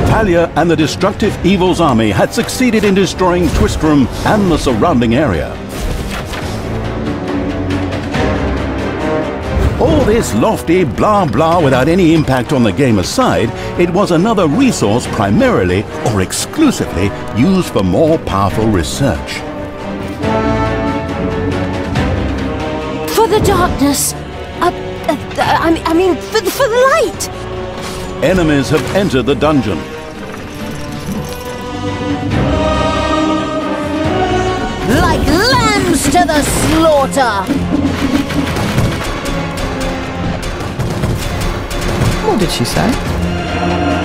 Talia and the destructive Evil's army had succeeded in destroying Twistrum and the surrounding area. All this lofty blah blah without any impact on the game aside, it was another resource primarily or exclusively used for more powerful research. For the darkness. I mean, for the light. Enemies have entered the dungeon. Like lambs to the slaughter. What did she say?